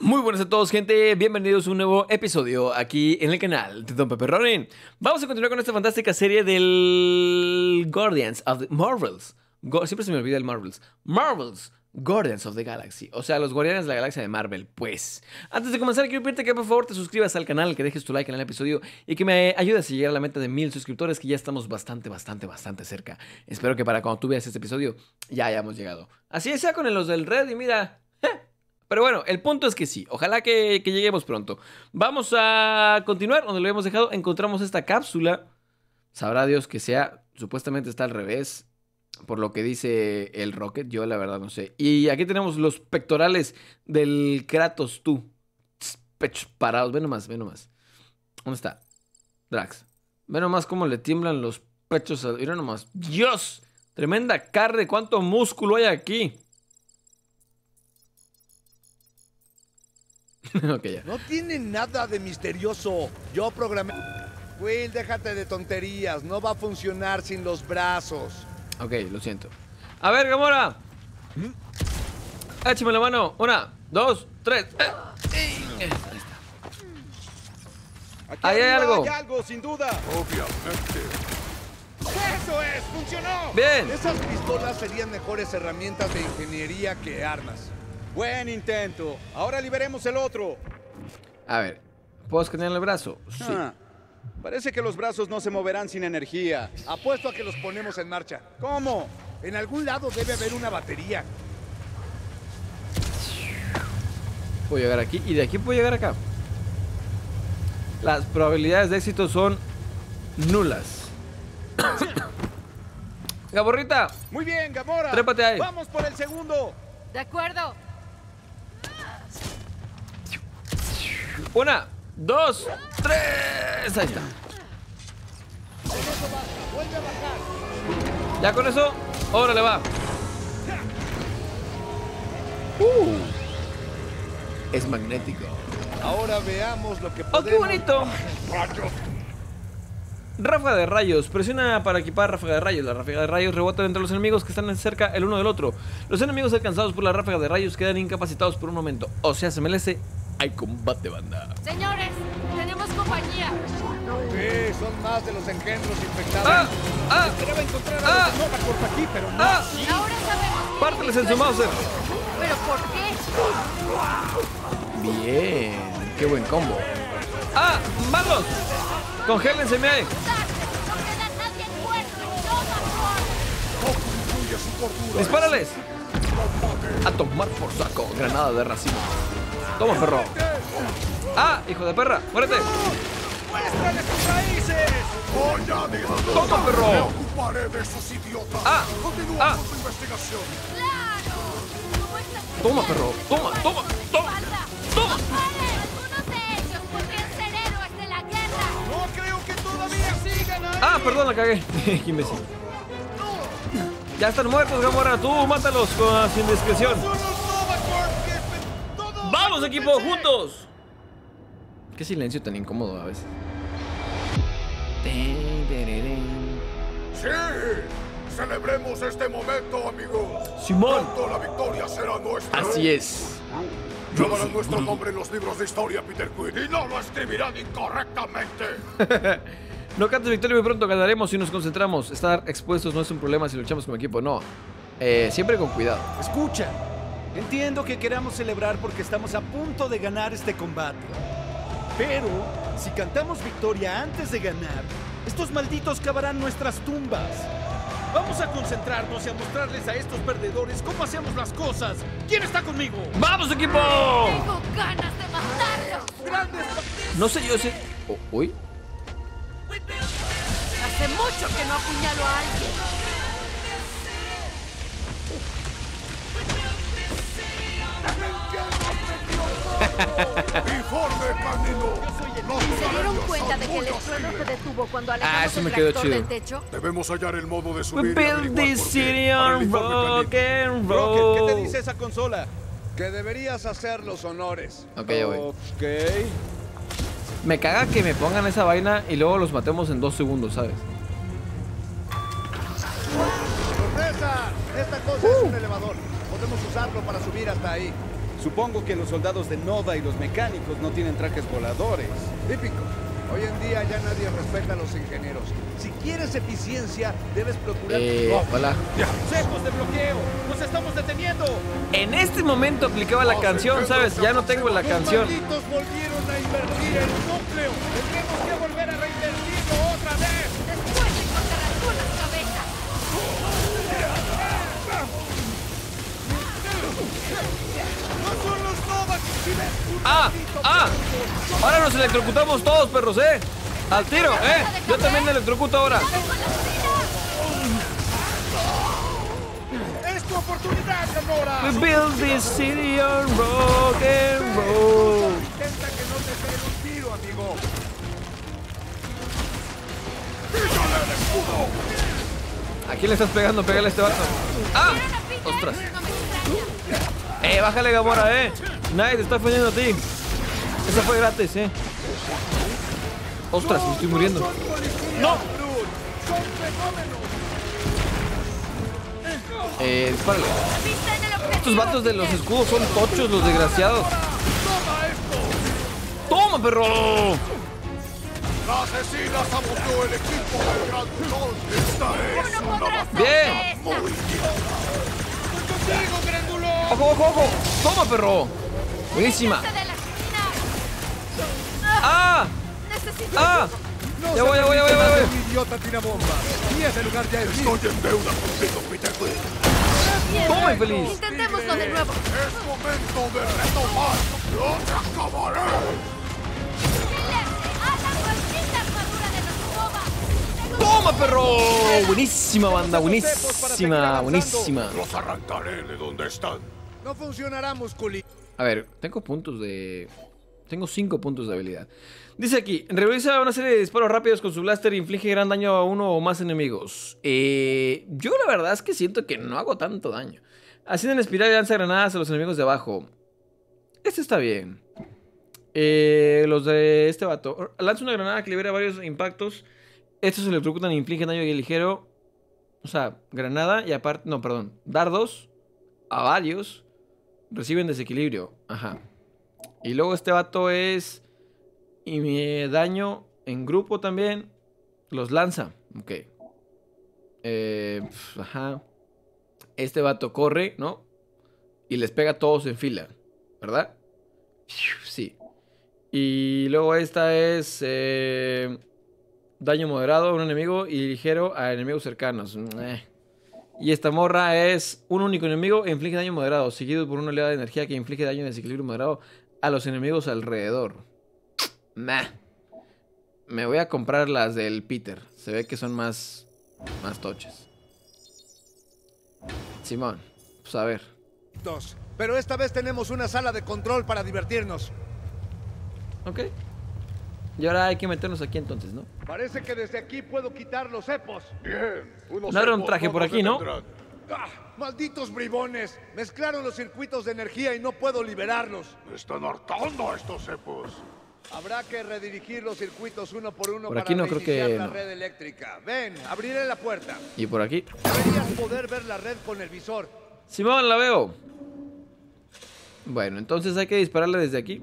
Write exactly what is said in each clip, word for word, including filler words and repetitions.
Muy buenas a todos, gente, bienvenidos a un nuevo episodio aquí en el canal de Don Pepperoni. Vamos a continuar con esta fantástica serie del Guardians of the Marvels. Go Siempre se me olvida el Marvels. Marvels, Guardians of the Galaxy. O sea, los Guardianes de la Galaxia de Marvel. Pues, antes de comenzar, quiero pedirte que por favor te suscribas al canal, que dejes tu like en el episodio y que me ayudes a llegar a la meta de mil suscriptores, que ya estamos bastante, bastante, bastante cerca. Espero que para cuando tú veas este episodio ya hayamos llegado. Así sea con los del Red y mira... Pero bueno, el punto es que sí, ojalá que, que lleguemos pronto. Vamos a continuar donde lo habíamos dejado. Encontramos esta cápsula. Sabrá Dios que sea, supuestamente está al revés, por lo que dice el Rocket. Yo la verdad no sé. Y aquí tenemos los pectorales del Kratos tú. Pechos parados, ve nomás, ve nomás. ¿Dónde está? Drax. Ve nomás cómo le tiemblan los pechos. Mira nomás. ¡Dios! Tremenda carne, cuánto músculo hay aquí. Okay, ya. No tiene nada de misterioso. Yo programé... Will, déjate de tonterías. No va a funcionar sin los brazos. Ok, lo siento. A ver, Gamora. ¿Mm? Échame la mano. Una, dos, tres. Eh. Ahí está. Aquí Ahí hay algo. Hay algo, sin duda. Obviamente. ¡Eso es! ¡Funcionó! Bien. Esas pistolas serían mejores herramientas de ingeniería que armas. Buen intento. Ahora liberemos el otro. A ver, ¿puedo escanear el brazo? Sí. Ah, parece que los brazos no se moverán sin energía. Apuesto a que los ponemos en marcha. ¿Cómo? En algún lado debe haber una batería. Puedo llegar aquí y de aquí puedo llegar acá. Las probabilidades de éxito son nulas. Gaborrita. Muy bien, Gamora. Trépate ahí. Vamos por el segundo. De acuerdo. Una, dos, tres. Ahí está. Vuelve a bajar. Ya con eso, órale va. Uh, es magnético. Ahora veamos lo que ¡Oh, podemos... qué bonito! Ráfaga de rayos. Presiona para equipar ráfaga de rayos. La ráfaga de rayos rebota entre los enemigos que están cerca el uno del otro. Los enemigos alcanzados por la ráfaga de rayos quedan incapacitados por un momento. O sea, se merece. Hay combate, banda. Señores, tenemos compañía. Sí, son más de los engendros infectados. ¡Ah! ¡Ah! Esperaba encontrar a ¡Ah! los Novacorp aquí, pero no. ¡Ah! Ahora sabemos. ¡Párteles en su Mauser! ¿Pero por qué? Bien. ¡Qué buen combo! ¡Ah! ¡Malos! ¡Congélense ahí! No queda nadie muerto en Nova. ¡Dispárales! A tomar por saco. Granada de racimo. Toma, perro. ¡Ah! ¡Hijo de perra! ¡Muérete! ¡Muéstrale tus raíces! Voy a disfrutar. ¡Toma, perro! Me ocuparé de esos idiotas. ¡Ah! Continúa ¡Ah! con tu investigación. ¡Claro! ¿Cómo estás? Toma, perro. Toma, toma, toma. Toma. Algunos de ellos podrían ser héroes de la guerra. No creo que todavía sigan ahí. Ah, perdón, la cagué. Qué imbécil. Ya están muertos, Gamora. Tú mátalos con sin discreción. Son los Novacorp que... Todos ¡Vamos, los equipo! pensé. ¡Juntos! Qué silencio tan incómodo a veces. Sí. Celebremos este momento, amigos. Simón. Pronto la victoria será nuestra. Así es. Llevarán nuestro nombre en los libros de historia, Peter Quill, y no lo escribirán incorrectamente. No cantes victoria, muy pronto ganaremos si nos concentramos. Estar expuestos no es un problema si luchamos como equipo, no. Eh, siempre con cuidado. Escucha, entiendo que queramos celebrar porque estamos a punto de ganar este combate. Pero, si cantamos victoria antes de ganar, estos malditos cavarán nuestras tumbas. Vamos a concentrarnos y a mostrarles a estos perdedores cómo hacemos las cosas. ¿Quién está conmigo? ¡Vamos, equipo! Tengo ganas de matarlos. Grandes... No sé, yo sé... Oh, ¿uy? Hace mucho que no apuñalo a alguien. Informe, canino. Los ¿Se dieron hogareños cuenta son de que el muy estruendo se hostiles. detuvo cuando Ah, alejamos eso el me quedó reactor chido. del techo? Debemos hallar el modo de We subir y build averiguar this por qué. city Para el on informe, rock canino. and Rocket, ¿qué te roll. dice esa consola? Que deberías hacer los honores. Ok, ya voy. Ok. Me caga que me pongan esa vaina y luego los matemos en dos segundos, ¿sabes? ¡Sorpresa! Esta cosa es un elevador. Podemos usarlo para subir hasta ahí. Supongo que los soldados de Nova y los mecánicos no tienen trajes voladores. Típico. Hoy en día ya nadie respeta a los ingenieros. Si quieres eficiencia, debes procurar... Eh, Oh, hola. ¡Secos de bloqueo! ¡Nos estamos deteniendo! En este momento aplicaba la canción, ¿sabes? Ya no tengo la los canción. malditos volvieron a invertir el núcleo. ¡Tendremos que volver a reinvertirlo otra vez! Después de cortar algunas cabezas. ¡No son los Novak! Si ves un ¡Ah! maldito ¡Ah! pedazo. Ahora nos electrocutamos todos, perros, ¿eh? Al tiro, ¿eh? Yo también me electrocuto ahora. ¡Es tu oportunidad, Gamora! We build this city on rock and roll. Intenta que no te peguen un tiro, amigo. ¿A quién le estás pegando? Pégale a este vato. ¡Ah! ¿Vieron a Peter? ¡Ostras! No me extraña. ¡Eh, bájale, Gamora, eh! Nadie te está ofendiendo a ti. Esa fue gratis, eh. ¡Ostras, me estoy muriendo! ¡No! ¡Son fenómenos! Eh, dispárale. Vista en el objetivo. Estos vatos de los escudos son tochos, los desgraciados. ¡Toma, perro! La asesina saboteó el equipo del Gran Sol. Esta es Uno una podrá batalla Bien. muy ¡Contigo, Grandulo! ¡Ojo, ojo, ojo! ¡Toma, perro! Buenísima. Ese de la esquina. ¡Ah! Necesito ¡Ah! No Ya se voy, ya voy, ya voy, ya permita voy. ser un idiota tirabombas. Y ese lugar ya es mío. Estoy en deuda contigo, Peter Quill. ¡Toma, infeliz! Intentémoslo de nuevo. Es momento de retomar. ¡No te acabaré! ¡A la maldita armadura de los Nova! ¡Toma, perro! Buenísima, banda, buenísima, buenísima. Los arrancaré de donde están. No funcionará, musculito. A ver, tengo puntos de... Tengo cinco puntos de habilidad. Dice aquí, realiza una serie de disparos rápidos con su blaster e inflige gran daño a uno o más enemigos. Eh, yo la verdad es que siento que no hago tanto daño. Asciende en espiral y lanza granadas a los enemigos de abajo. Este está bien. Eh, los de este vato. Lanza una granada que libera varios impactos. Estos se electrocutan e infligen daño ligero. O sea, granada y aparte... No, perdón. Dardos a varios. Reciben desequilibrio. Ajá. Y luego este vato es... Y mi daño en grupo también. Los lanza. Ok. Eh, pf, ajá. Este vato corre, ¿no? Y les pega a todos en fila. ¿Verdad? Sí. Y luego esta es... Eh, daño moderado a un enemigo y ligero a enemigos cercanos. Eh. Y esta morra es un único enemigo e inflige daño moderado, seguido por una oleada de energía que inflige daño de desequilibrio moderado a los enemigos alrededor. Meh. Me voy a comprar las del Peter. Se ve que son más, más toches. Simón, pues a ver. Pero esta vez tenemos una sala de control para divertirnos. Ok. Y ahora hay que meternos aquí entonces, ¿no? Parece que desde aquí puedo quitar los cepos. Bien. Unos No era un cepos traje por nos aquí, ¿no? detendrán. ¡Ah! ¡Malditos bribones! Mezclaron los circuitos de energía y no puedo liberarlos. Me están hartando a estos cepos. Habrá que redirigir los circuitos uno por uno Por para aquí no creo reiniciar que la no. red eléctrica. Ven, abriré la puerta. Y por aquí. Deberías poder ver la red con el visor. Simón, la veo. Bueno, entonces hay que dispararle desde aquí.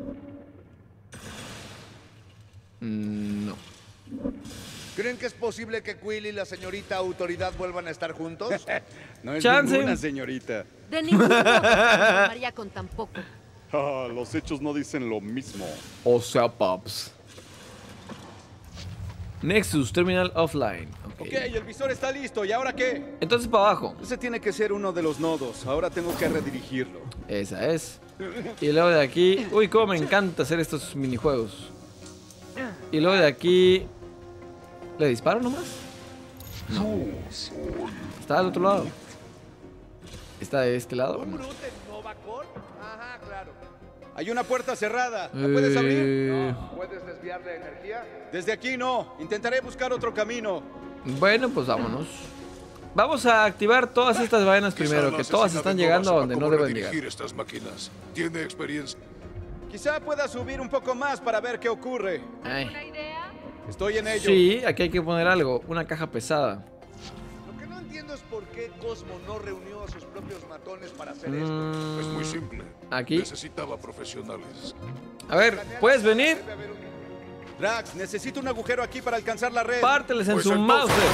Mm, no. ¿Creen que es posible que Quill y la señorita autoridad vuelvan a estar juntos? No es Chance. ninguna señorita. De ningún modo se conformaría con tan poco. Ah, los hechos no dicen lo mismo. O sea, Pops. Nexus, Terminal Offline. Ok. Ok, el visor está listo. ¿Y ahora qué? Entonces para abajo. Ese tiene que ser uno de los nodos. Ahora tengo que redirigirlo. Esa es. Y luego de aquí... Uy, cómo me encanta hacer estos minijuegos. Y luego de aquí... ¿Le disparo nomás? No. Está del otro lado. Está de este lado. ¿Un root en Novacor? Ajá, claro. Hay una puerta cerrada. ¿La puedes abrir? Eh, ¿Puedes desviar la energía? Desde aquí no. Intentaré buscar otro camino. Bueno, pues vámonos. Vamos a activar todas estas vainas Quizá primero, la que todas asesina están de llegando a Nova donde sepa no cómo deben llegar. redirigir estas máquinas. Tiene experiencia. Quizá pueda subir un poco más para ver qué ocurre. Ay. ¿Una idea? Estoy en ello. Sí, aquí hay que poner algo. Una caja pesada. Lo que no entiendo es por qué Cosmo no reunió a sus propios matones para hacer Mm, esto. Es muy simple. Aquí. Necesitaba profesionales. A ver, ¿puedes venir? Debe haber un- Drax, necesito un agujero aquí para alcanzar la red. Párteles en Pues su mouse. entonces-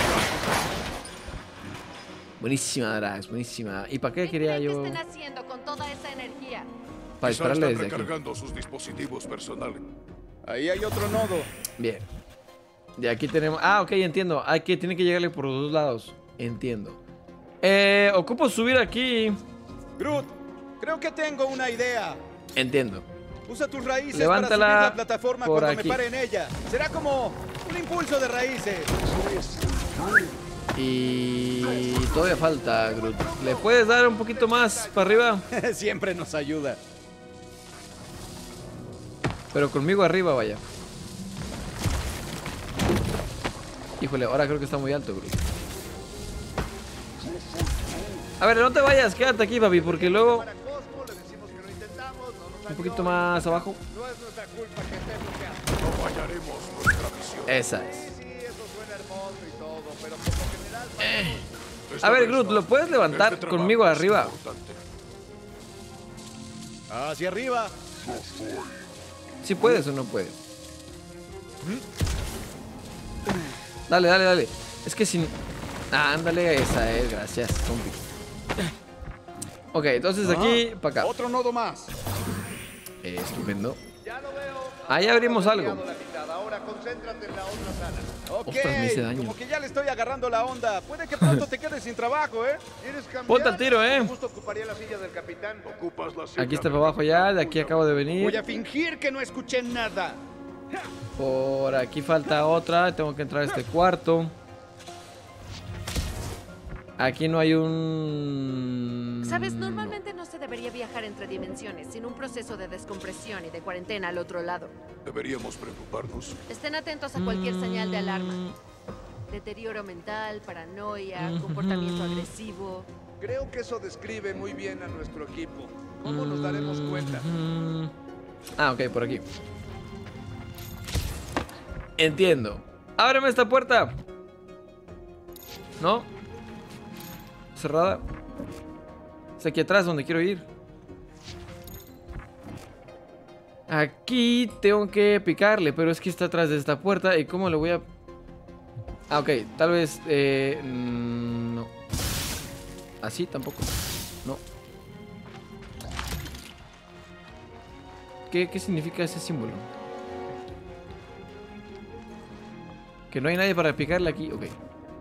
Buenísima, Drax, buenísima. ¿Y para qué ¿Qué quería creen yo? que estén haciendo con toda esa energía? Para Quizá dispararle están desde aquí. recargando sus dispositivos personales. Ahí hay otro nodo. Bien. De aquí tenemos... Ah, ok, entiendo. Hay que... Tiene que llegarle por los dos lados. Entiendo. Eh, ocupo subir aquí. Groot, creo que tengo una idea. Entiendo. Usa tus raíces Levántala para subir la plataforma por cuando aquí. me pare en ella. Será como un impulso de raíces. Y... todavía falta, Groot. ¿Le puedes dar un poquito más para arriba? Siempre nos ayuda. Pero conmigo arriba, vaya. Híjole, ahora creo que está muy alto, Groot. A ver, no te vayas, quédate aquí, papi, porque luego... Para Cosmo le decimos que lo intentamos, no nos Un salió. poquito más abajo. No es nuestra culpa que esté bloqueado. No fallaremos nuestra misión. Esa es. Sí, sí, eso suena hermoso y todo, pero por lo general... fallamos. Esta A ver, vez Groot, no. ¿lo puedes levantar Este trabajo conmigo es arriba? importante. Hacia arriba. ¿Sí puedes o no puedes? Dale, dale, dale. Es que sin... Ah, ándale, esa es, gracias, zombie. Ok, entonces aquí, para acá. Otro nodo más. Eh, estupendo. Ya lo veo. Ahí abrimos Has algo. desviado la mitad. Ahora concéntrate en la otra sala. Ok, Ostras, me hice daño. como que ya le estoy agarrando la onda. Puede que pronto te quedes sin trabajo, ¿eh? ¿Quieres cambiar? Ponte al tiro, eh. Justo ocuparía la silla del capitán. Ocupas la silla Aquí está de para abajo ya, de aquí acabo de Voy venir. a fingir que no escuché nada. Por aquí falta otra, tengo que entrar a este cuarto. Aquí no hay un... Sabes, normalmente no se debería viajar entre dimensiones sin un proceso de descompresión y de cuarentena al otro lado. Deberíamos preocuparnos. Estén atentos a cualquier señal de alarma. Mm, Deterioro mental, paranoia, comportamiento agresivo. Creo que eso describe muy bien a nuestro equipo. ¿Cómo nos daremos cuenta? mm. Ah, ok, por aquí. Entiendo. Ábreme esta puerta. ¿No? Cerrada. Es aquí atrás donde quiero ir. Aquí tengo que picarle, pero es que está atrás de esta puerta. ¿Y cómo le voy a...? Ah, ok, tal vez... Eh, mm, no. Así tampoco. No. ¿Qué, ¿Qué significa ese símbolo? Que no hay nadie para picarle aquí. Ok.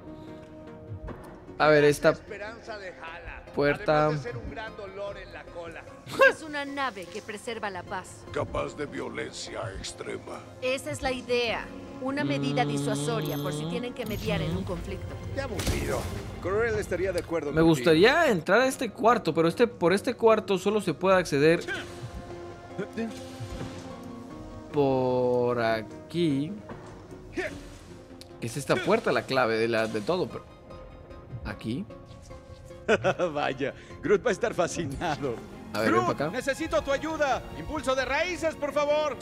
A ver, esta... Esperanza de Hala. puerta- Además de ser un gran dolor en la cola. Es una nave que preserva la paz. Capaz de violencia extrema. Esa es la idea. Una medida disuasoria por si tienen que mediar en un conflicto. Qué aburrido. Corel estaría de acuerdo Me contigo. gustaría entrar a este cuarto, pero este por este cuarto solo se puede acceder por aquí. Es esta puerta la clave de, la, de todo. Pero... aquí. Vaya, Groot va a estar fascinado. A ver, ven Groot, para acá. necesito tu ayuda. Impulso de raíces, por favor.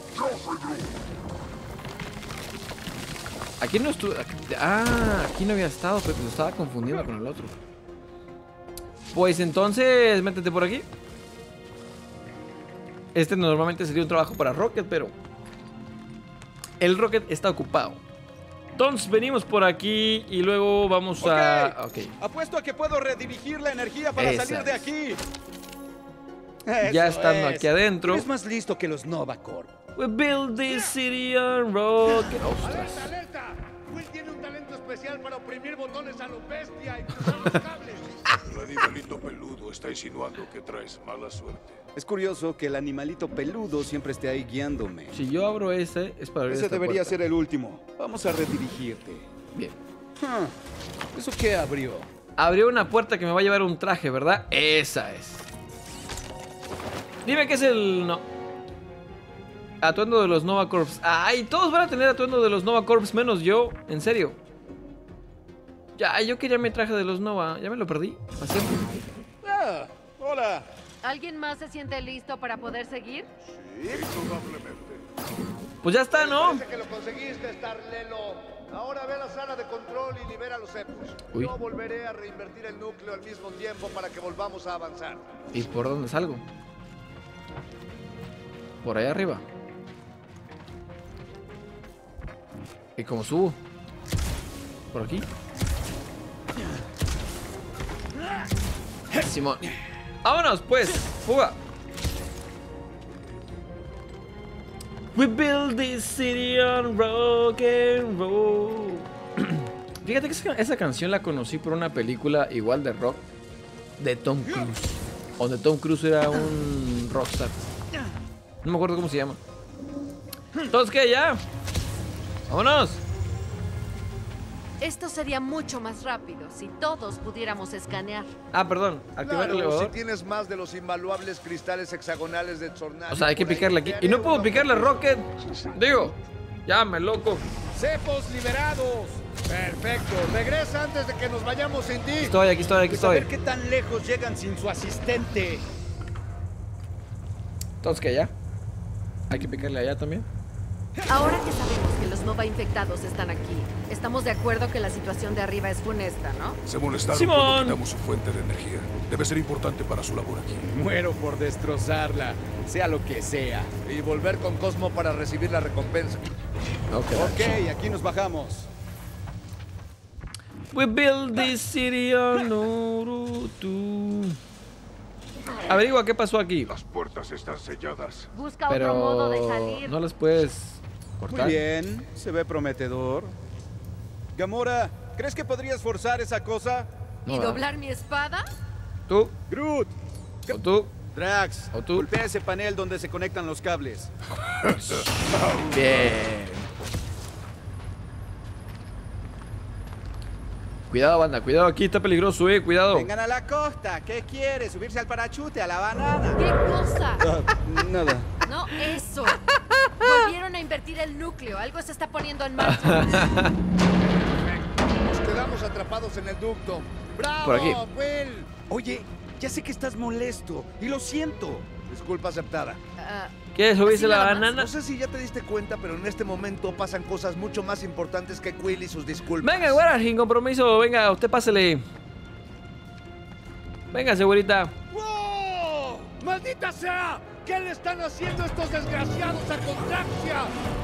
Aquí no estuve. Ah, aquí no había estado, pero lo estaba confundiendo con el otro. Pues entonces, métete por aquí. Este normalmente sería un trabajo para Rocket, pero el Rocket está ocupado. Entonces venimos por aquí y luego vamos a... Ok. Apuesto a que puedo redirigir la energía para Esa salir de es. aquí. Ya Eso estando es. aquí adentro. Es más listo que los Novacorp. We build this city on Rocket. Ostras. ¡Alerta, alerta! Will tiene un talento especial para oprimir botones a lo bestia y cruzar los cables. El animalito peludo está insinuando que traes mala suerte. Es curioso que el animalito peludo siempre esté ahí guiándome. Si yo abro ese, es para abrir Ese esta debería puerta. ser el último. Vamos a redirigirte. Bien. Ah, ¿eso qué abrió? Abrió una puerta que me va a llevar un traje, ¿verdad? Esa es. Dime qué es el... no. Atuendo de los Nova Corps. Ay, todos van a tener atuendo de los Nova Corps menos yo. En serio. Ya, yo quería mi traje de los Nova. Ya me lo perdí. Pasé. Ah, hola. ¿Alguien más se siente listo para poder seguir? Sí, probablemente. Pues ya está, ¿no? Parece que lo conseguiste, Star Lelo. Ahora ve a la sala de control y libera los cepos. Uy. Yo volveré a reinvertir el núcleo al mismo tiempo para que volvamos a avanzar. ¿Y por dónde salgo? Por allá arriba. ¿Y cómo subo? ¿Por aquí? Simón. ¡Vámonos, pues! ¡Fuga! We build this city on rock and roll. Fíjate que esa, esa canción la conocí por una película igual de rock de Tom Cruise. Donde Tom Cruise era un rockstar. No me acuerdo cómo se llama. ¿Todos qué? ¿Ya? ¡Vámonos! Esto sería mucho más rápido si todos pudiéramos escanear. Ah, perdón. Activar el Claro, si elevador. tienes más de los invaluables cristales hexagonales de Tornado. O sea, hay que picarle aquí. Y no puedo picarle Rocket. Digo, llame, loco. ¡Cepos liberados! Perfecto. Regresa antes de que nos vayamos sin ti. Estoy, aquí estoy, aquí Pues a ver estoy. qué tan lejos llegan sin su asistente. ¿Todos qué? ¿Ya? Hay que picarle allá también. Ahora que sabemos que los Nova infectados están aquí, estamos de acuerdo que la situación de arriba es funesta, ¿no? Se molestaron Simón. cuando quitamos su fuente de energía. Debe ser importante para su labor aquí. Muero por destrozarla, sea lo que sea. Y volver con Cosmo para recibir la recompensa. Ok. Ok, aquí nos bajamos. We build this city on Naruto. Averigua qué pasó aquí. Las puertas están selladas. Busca otro modo de Pero salir. no las puedes Muy cortar. bien, se ve prometedor. Gamora, ¿crees que podrías forzar esa cosa? ¿Y No, ¿verdad? doblar mi espada? Tú, Groot, o tú. Drax, ¿O tú? golpea ese panel donde se conectan los cables. Bien. Cuidado, banda, cuidado, aquí está peligroso, eh, cuidado. Vengan a la costa, ¿qué quiere? ¿Subirse al parachute, a la banana? ¿Qué cosa? Nada. No, eso. Volvieron a invertir el núcleo. Algo se está poniendo en marcha. Nos quedamos atrapados en el ducto. ¡Bravo, Por aquí. Will! Oye, ya sé que estás molesto y lo siento. Disculpa aceptada. Ah, ¿Quieres subirse ¿Así la nada más? banana? No sé si ya te diste cuenta, pero en este momento pasan cosas mucho más importantes que Quill y sus disculpas. Venga, güera, sin compromiso. Venga, usted pásele. Venga, segurita. ¡Wow! ¡Maldita sea! ¿Qué le están haciendo estos desgraciados a Contraxia?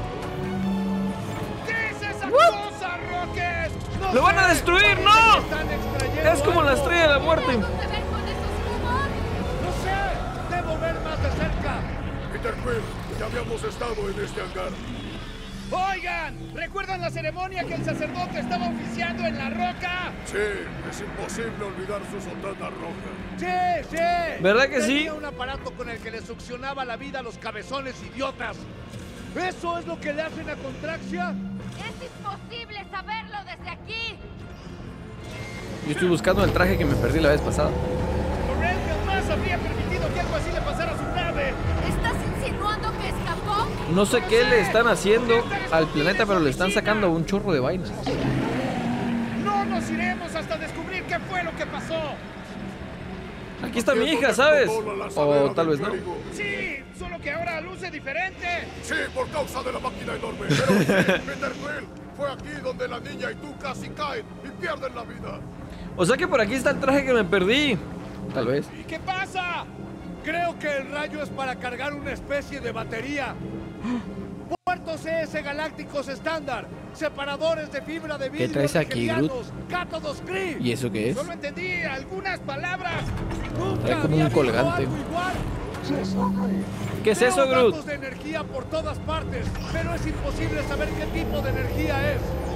¿Qué es esa cosa, Rocket? ¡No ¡Lo van a sé! destruir, Parece no! que están extrayendo Es como la algo. estrella de la muerte. ¿qué tenemos que ver con esos humos? ¡No sé! ¡Debo ver más de cerca! Peter Quill, ya habíamos estado en este hangar. Oigan, ¿recuerdan la ceremonia que el sacerdote estaba oficiando en la roca? Sí, es imposible olvidar su sotana roja. ¡Sí, sí! ¿Verdad que sí? Tenía un aparato con el que le succionaba la vida a los cabezones idiotas. ¿Eso es lo que le hacen a Contraxia? Es imposible saberlo desde aquí. Yo estoy buscando el traje que me perdí la vez pasada. Corel jamás habría permitido que algo así le pasara a su nave. ¿Estás insinuando que escapó? No sé qué le están haciendo al planeta, pero le están sacando un chorro de vainas. No nos iremos hasta descubrir qué fue lo que pasó. Aquí está mi Viendo hija, que ¿sabes? controla la lanzadera O tal del vez no. clérigo. Sí, solo que ahora luce diferente. Sí, por causa de la máquina enorme. Pero sí, Peter Quill, fue aquí donde la niña y tú casi caen y pierden la vida. O sea que por aquí está el traje que me perdí. Tal vez. ¿Y qué pasa? Creo que el rayo es para cargar una especie de batería. Puertos C S galácticos estándar, separadores de fibra de vidrio. traes aquí, nigerianos, cátodos Kree. ¿Y eso qué es? Solo entendí algunas palabras. Nunca Trae como había un visto colgante. algo igual. ¿Qué es Veo eso, Groot? datos de energía por todas partes, pero es imposible saber qué tipo de energía es.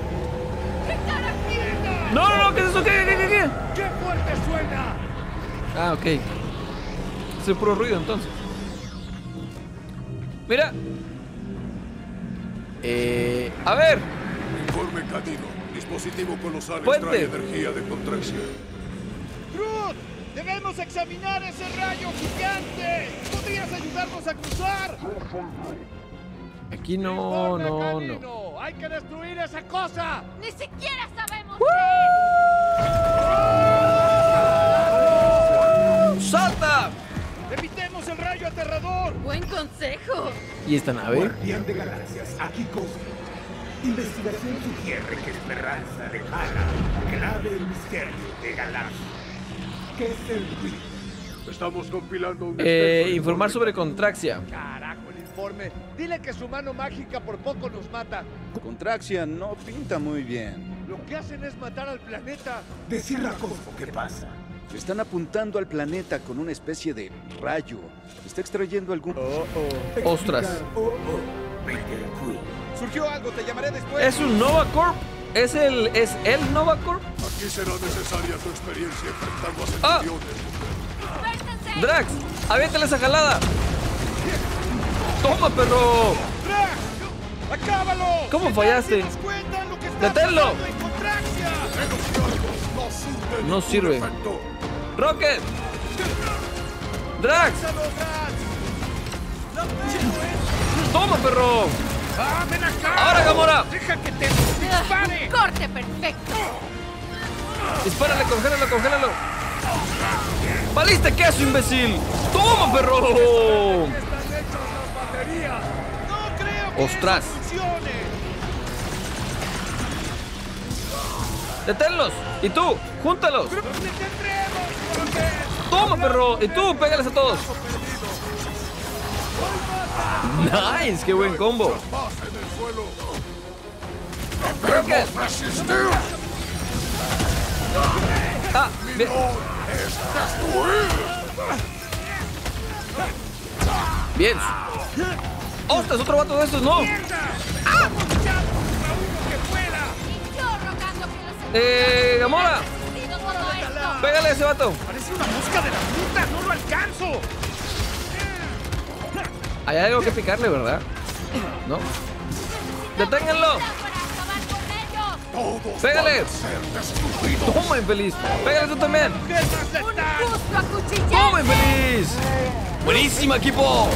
No, no, no, ¿qué es eso? ¿Qué, qué, qué, qué? ¡Qué fuerte suena! Ah, ok. Es el puro ruido entonces. Mira. Eh, a ver. Informe canino. Dispositivo colosal Puente. extrae energía de Contraxia. Groot, debemos examinar ese rayo gigante. ¿Podrías ayudarnos a cruzar? Aquí no, Informe no, no. canino. ¡Hay que destruir esa cosa! Ni siquiera sabemos ¡Salta! Evitemos el rayo aterrador. qué. Buen consejo. ¿Y esta nave? Guardián de galaxias, aquí Cosmo. Investigación sugiere que Esperanza de Hala clave el misterio de Galaxia. ¿Qué es el ruido? Estamos compilando un... Eh, extenso informar informe. sobre Contraxia. Carajo, el informe. Dile que su mano mágica por poco nos mata. Contraxia no pinta muy bien. Lo que hacen es matar al planeta. Decirle a Cosmo qué pasa. Están apuntando al planeta con una especie de rayo. Está extrayendo algún... Oh, oh. Ostras. Oh, oh. Peter Quill. Surgió algo, te llamaré después. ¿Es un Nova Corp? ¿Es el, es el Nova Corp? Aquí será necesaria tu experiencia enfrentando a Ah. centuriones. Drax, aviéntale esa jalada. Toma, perro. ¡Drax! ¡Acábalo! ¿Cómo ¿Se fallaste? das cuenta lo que está ¡Deténlo! pasando en Contraxia? Menos cargos, no surte No ningún sirve. efecto. Rocket. Drax, ¡Lánzalo, Drax! toma, perro. ¡Ah, ven acá! Ahora, Gamora. ¡Deja que te dispare! ¡Corte perfecto! Dispárale, congélalo, congélalo. ¡Valiste queso, imbécil! ¡Toma, perro! Están hechas las baterías. ¡No creo que Ostras. eso funcione! ¡Deténlos! ¿Y tú? ¡Júntalos! ¡Los detendremos, Rocket! ¡Toma, perro! ¿Y tú? ¡Pégales a todos! ¡Nice! ¡Qué buen combo! Más en el suelo. Rocket. ¡Debemos resistir! ¡Ah! Bien. ¡Es destruir! ¡Bien! ¡Ostras! ¡Otro vato de estos! ¡No! Y yo rogando que los ¡Eh! ¡Gamora! sentido todo esto. ¡Pégale a ese vato! ¡Parece una mosca de la fruta! ¡No lo alcanzo! Hay algo que picarle, ¿verdad? ¿No? ¡Deténganlo! Para acabar con ellos. Todos ¡Pégale! van a ser destruidos. ¡Toma, infeliz! ¡Pégale tú también! ¡Mujer más Un letal! justo acuchillar. ¡Toma, infeliz! ¡Buenísima, equipo!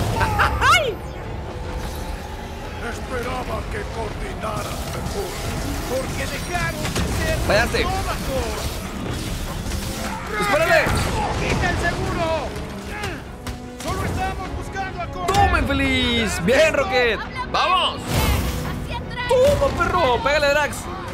Esperaba que coordinaras mejor. Porque dejaron de ser Fallaste. nómados. ¡Dispárale! ¡Quita el seguro! ¡Solo estamos buscando a Corre! ¡Toma, infeliz! ¡Bien, Rocket! ¡Vamos! Hacia atrás. ¡Toma, perro! ¡Pégale, Drax!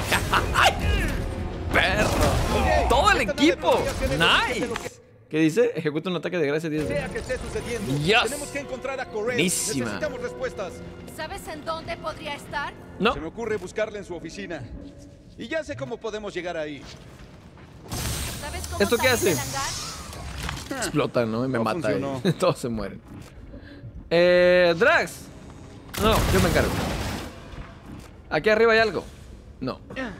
¡Perro! ¡Todo el equipo! ¡Nice! ¿Qué dice? Ejecuta un ataque de gracia diez Sea que esté sucediendo, Yes. tenemos que encontrar a Corre. Buenísima. Necesitamos respuestas. ¿Sabes en dónde podría estar? No. Se me ocurre buscarla en su oficina. Y ya sé cómo podemos llegar ahí. ¿Sabes cómo ¿Esto qué salir hace? del hangar? Explota, ¿no? Y me No mata. funcionó. ahí. Todos se mueren. Eh, Drax. No, yo me encargo. Aquí arriba hay algo. No.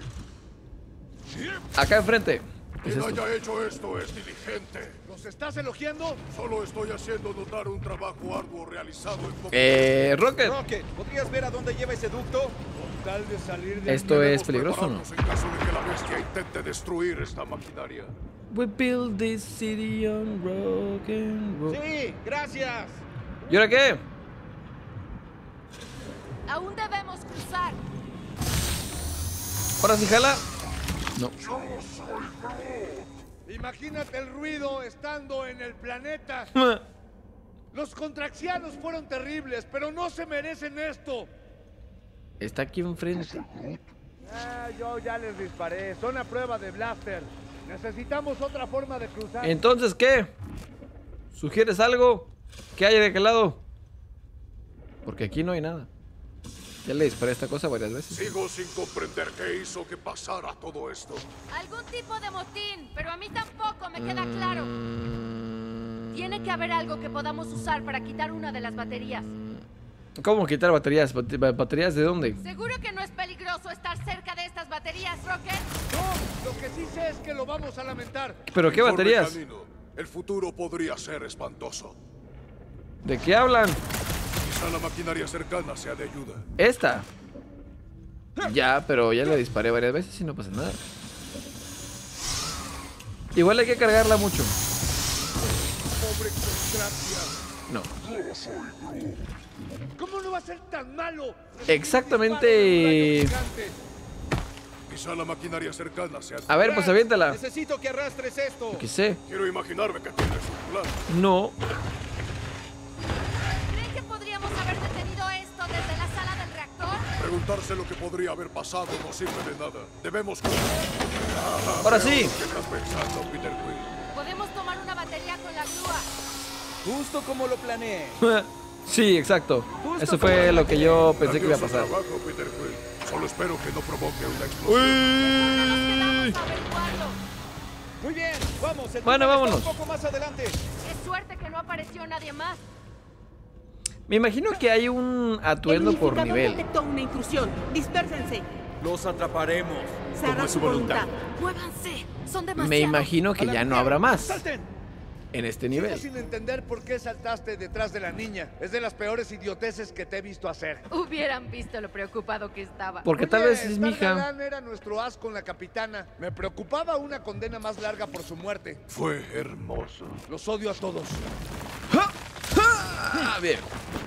Acá enfrente. ¿Qué es Quien esto? haya hecho esto es diligente. ¿Nos estás elogiando? Solo estoy haciendo notar un trabajo arduo realizado en poco Eh, Rocket. Rocket, ¿podrías ver a dónde lleva ese ducto? Con tal de salir de Esto Debemos es peligroso, ¿no? prepararnos en caso de que la bestia intente destruir esta maquinaria. We build this city on rock and roll. Sí, gracias. ¿Y ahora qué? Aún debemos cruzar. ¿Ahora sí jala? No. Imagínate el ruido estando en el planeta. Los contraxianos fueron terribles, pero no se merecen esto. Está aquí enfrente. Ah, yo ya les disparé. Son a prueba de blaster. Necesitamos otra forma de cruzar. Entonces, ¿qué? ¿Sugieres algo? ¿Qué hay de aquel lado? Porque aquí no hay nada. Ya le disparé esta cosa varias veces. Sigo sin comprender qué hizo que pasara todo esto. Algún tipo de motín, pero a mí tampoco me queda claro. Mm, Tiene que haber algo que podamos usar para quitar una de las baterías. ¿Cómo quitar baterías? ¿Bate- ¿Baterías de dónde? ¿Seguro que no es peligroso estar cerca de estas baterías, Rocket? No, lo que sí sé es que lo vamos a lamentar. ¿Pero qué Informe baterías? canino. El futuro podría ser espantoso. ¿De qué hablan? Quizá la maquinaria cercana sea de ayuda. Esta. Ya, pero ya le disparé varias veces y no pasa nada. Igual hay que cargarla mucho. Pobre Contraxia. No. ¿Cómo no va a ser tan malo? Exactamente. Un rayo gigante. Quizá la maquinaria cercana sea... A ver, pues aviéntala. Necesito que arrastres esto. Yo qué sé. Quiero imaginarme que tienes un plan. No. ¿Creen que podríamos haber detenido esto desde la sala del reactor? Preguntarse lo que podría haber pasado no sirve de nada. Debemos... Ahora sí. ¿Qué estás pensando, Peter Quill? Podemos tomar una batería con la grúa. Justo como lo planeé. Sí, exacto. Justo Eso como fue lo lo que yo pensé que iba a Grandioso pasar. trabajo, Peter Quill. Solo espero que no provoque una explosión. Uy. Vamos a averiguarlo. Muy bien, vamos. El Bueno, túnel está vámonos. un poco más adelante. Qué suerte que no apareció nadie más. Me imagino que hay un atuendo por El unificador nivel. detectó una intrusión. Dispérsense. Los atraparemos. Se hará su voluntad. Muévanse. Son demasiados. Me imagino que ya no habrá más ¡Salten! en este Sigo nivel. sin entender por qué saltaste detrás de la niña. Es de las peores idioteces que te he visto hacer. Hubieran visto lo preocupado que estaba. Porque tal Oye, vez es mi Star hija. Galán era nuestro as con la capitana. Me preocupaba una condena más larga por su muerte. Fue hermoso. Los odio a todos. Ah, bien.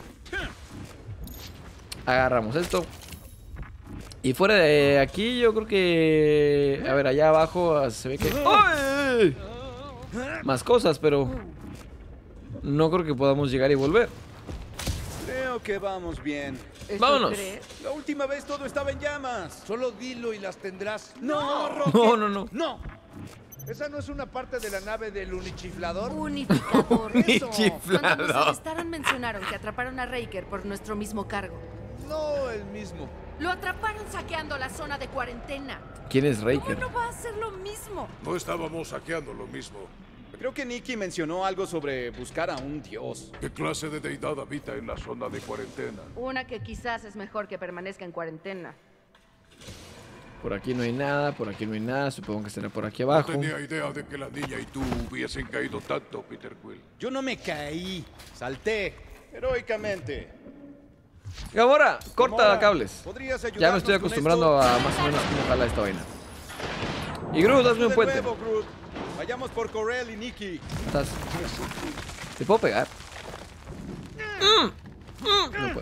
Agarramos esto. Y fuera de aquí yo creo que... A ver, allá abajo se ve que... ¡Ay! Más cosas, pero... No creo que podamos llegar y volver. Creo que vamos bien. ¿Eso Vámonos. crees? La última vez todo estaba en llamas. Solo dilo y las tendrás. No, Rocket. No, no, no. No. ¿Esa no es una parte de la nave del unichiflador? Unificador. Mi Eso. chiflado. Cuando nos arrestaron mencionaron que atraparon a Raker por nuestro mismo cargo. No el mismo. Lo atraparon saqueando la zona de cuarentena. ¿Quién es ¿Cómo Raker? no va a hacer lo mismo? No estábamos saqueando lo mismo. Creo que Nikki mencionó algo sobre buscar a un dios. ¿Qué clase de deidad habita en la zona de cuarentena? Una que quizás es mejor que permanezca en cuarentena. Por aquí no hay nada, por aquí no hay nada. Supongo que será por aquí No abajo. tenía idea de que la niña y tú hubiesen caído tanto, Peter Quill. Yo no me caí. Salté. Heroicamente. Gamora, corta Gamora, cables. ¿podrías Ya me ayudarnos estoy con acostumbrando esto? a más o menos cómo jala esta vaina. Y Groot, hazme un De puente. nuevo, Groot. Vayamos por Corel y Nikki. ¿Estás? ¿Te puedo pegar? Mm, mm, No puedo.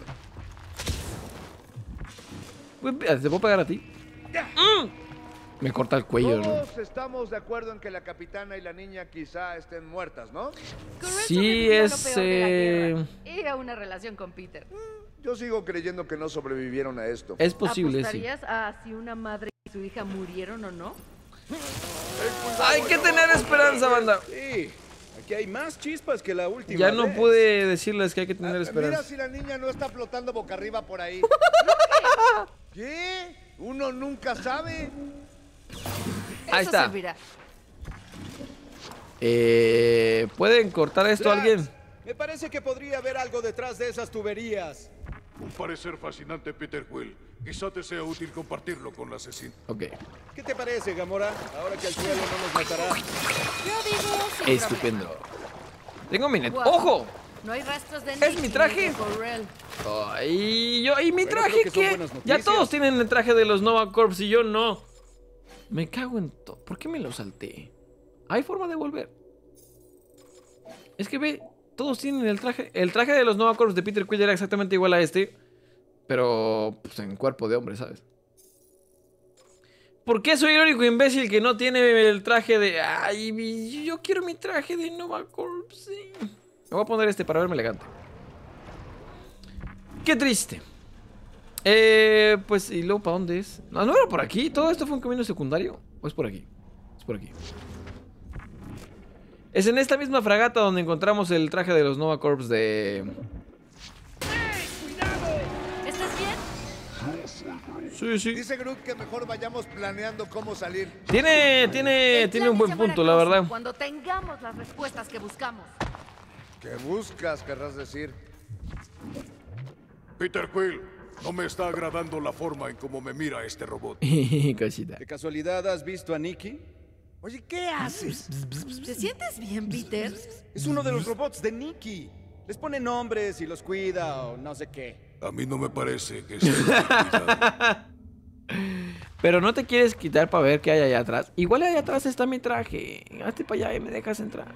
¿Te puedo pegar a ti? Mm. Me corta el cuello, ¿no? Todos estamos de acuerdo en que la capitana y la niña quizá estén muertas, ¿no? Correll Sí, sobrevivió a lo es, peor de la eh, guerra y a una relación con Peter. Yo sigo creyendo que no sobrevivieron a esto. Es posible, sí. ¿Apostarías a si una madre y su hija murieron o no? Hay que tener esperanza, banda. Sí. Aquí hay más chispas que la última Ya no vez. pude decirles que hay que tener Ah, Mira esperanza. si la niña no está flotando boca arriba por ahí. ¿Qué? Uno nunca sabe. Ahí Eso está. servirá. Eh, ¿Pueden cortar esto Drax, alguien? Me parece que podría haber algo detrás de esas tuberías. Un parecer fascinante, Peter Quill. Quizá te sea útil compartirlo con la asesina. Ok. ¿Qué te parece, Gamora? Ahora que el suelo no nos matará. Yo digo sin Estupendo. Tengo mi net. Guau. ¡Ojo! problema. No hay rastros de ¿Es Nick mi ni traje? de Correll. Ay, yo, ¿y mi Bueno, traje creo que son qué? buenas Ya noticias. todos tienen el traje de los Nova Corps y yo no. Me cago en todo. ¿Por qué me lo salté? ¿Hay forma de volver? Es que ve, todos tienen el traje. El traje de los Nova Corps de Peter Quill era exactamente igual a este. Pero pues, en cuerpo de hombre, ¿sabes? ¿Por qué soy el único imbécil que no tiene el traje de... Ay, mi- yo quiero mi traje de Nova Corps, sí. Me voy a poner este para verme elegante. Qué triste. Eh, pues, ¿y luego para dónde es? No, no era por aquí. ¿Todo esto fue un camino secundario? ¿O es por aquí? Es por aquí. Es en esta misma fragata donde encontramos el traje de los Nova Corps de... ¿Estás bien? Sí, sí. Dice Groot que mejor vayamos planeando cómo salir. Tiene, tiene, El tiene plan un es buen llamar a punto, la Coulson verdad. Cuando tengamos las respuestas que buscamos. ¿Qué buscas, querrás decir? Peter Quill, no me está agradando la forma en cómo me mira este robot. Cosita. ¿De casualidad has visto a Nikki? Oye, ¿qué haces? ¿Te sientes bien, Peter? Es uno de los robots de Nikki. Les pone nombres y los cuida o no sé qué. A mí no me parece que esté bien cuidado. Pero no te quieres quitar para ver qué hay allá atrás. Igual allá atrás está mi traje. Hazte para allá y me dejas entrar.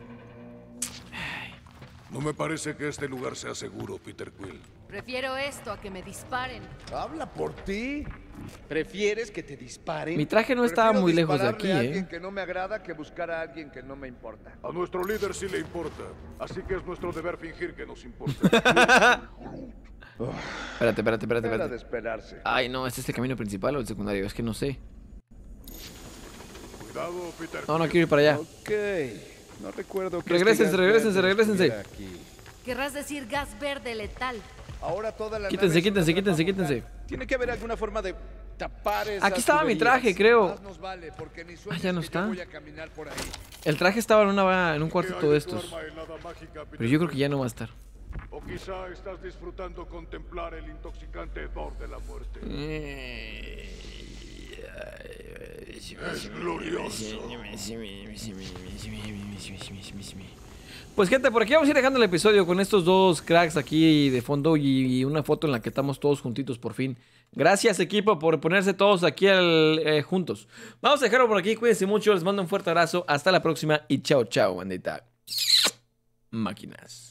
No me parece que este lugar sea seguro, Peter Quill. Prefiero esto a que me disparen. Habla por ti. ¿Prefieres que te disparen? Mi traje no estaba Prefiero muy lejos de dispararle aquí, a alguien ¿eh? que no me agrada que buscar a alguien que no me importa. A nuestro líder sí le importa, así que es nuestro deber fingir que nos importa. Espérate, espérate, espérate, Era de espérate. esperarse. Ay, no, ¿este es el camino principal o el secundario? Es que no sé. Cuidado, Peter. No, no quiero ir para allá. Ok. No recuerdo que Regrésense, este gas regrésense, verde regrésense. estuviera aquí. Querrás decir gas verde letal. Ahora toda la Quítense, nave es quítense, una quítense, trampa quítense. mortal. Tiene que haber alguna forma de tapar esas Aquí estaba mi tuberías. traje, creo. Más nos vale, porque ni Ah, sueñes ya no que está. yo voy a caminar por ahí. El traje estaba en, una, en un ¿Qué cuartito hay de de tu estos. arma helada mágica, Peter Pero yo creo que Quill? ya no va a estar. O quizá estás disfrutando contemplar el intoxicante hedor de la muerte. Es glorioso. Pues gente, por aquí vamos a ir dejando el episodio con estos dos cracks aquí de fondo y, y una foto en la que estamos todos juntitos por fin. Gracias equipo por ponerse todos aquí al, eh, juntos. Vamos a dejarlo por aquí, cuídense mucho, les mando un fuerte abrazo, hasta la próxima y chao chao bandita. Máquinas.